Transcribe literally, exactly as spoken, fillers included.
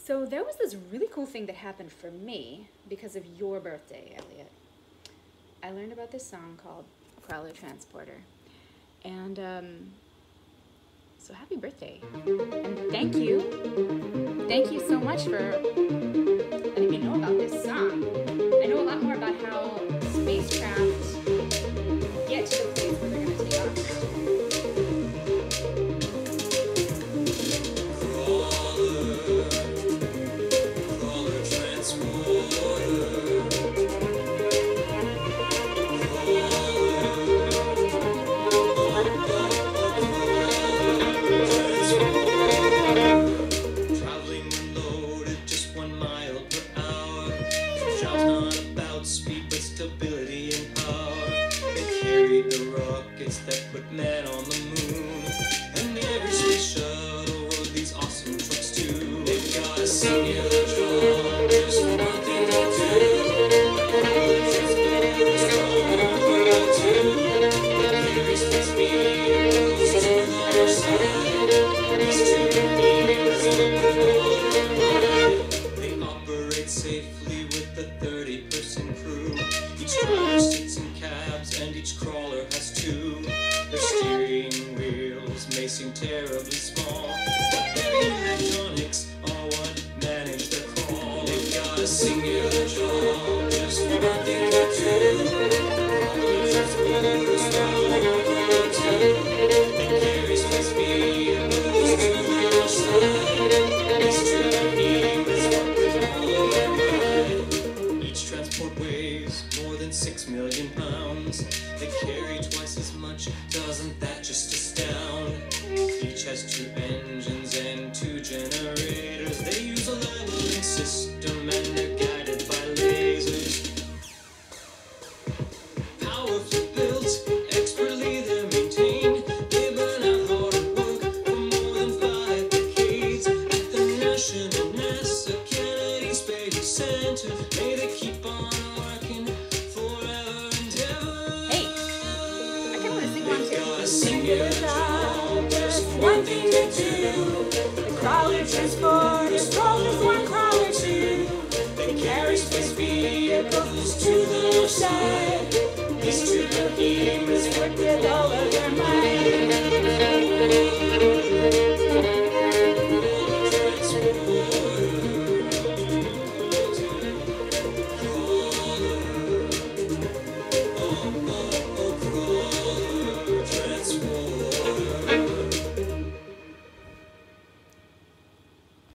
So there was this really cool thing that happened for me because of your birthday, Elliot. I learned about this song called Crawler Transporter. And um, so happy birthday. And thank you. Thank you so much for letting me know about this song. I know a lot more about how spacecraft get to the place where they're going to take off. That put men on the moon, and every space shuttle rode these awesome trucks too. They've got a singular drum, just one thing to do. Carry space vehicles to the other side. These two needles they operate safely with a thirty-person crew. Each driver sits in cabs, and each crawler has two. Their steering wheels may seem terribly small, but their electronics are what manage their crawl. They've got a singular job, just one thing to do. They carry space vehicles to the other side. These two needles work with all their might. Each transport weighs more than six million pounds. They carry twice as much. Doesn't that just astound? Each has two engines and two generators. They use a leveling system and they're guided by lasers. Powerfully built, expertly they're maintained. They burn out hard at work for more than five decades. At the National NASA Kennedy Space Center, may they keep on working forever and ever. Hey, I kind of want to sing one too. Singular job, just one thing to do. The crawler transporter sprawls one crawler too. They carry space vehicles to the north side. These two behemoths work with all of their might.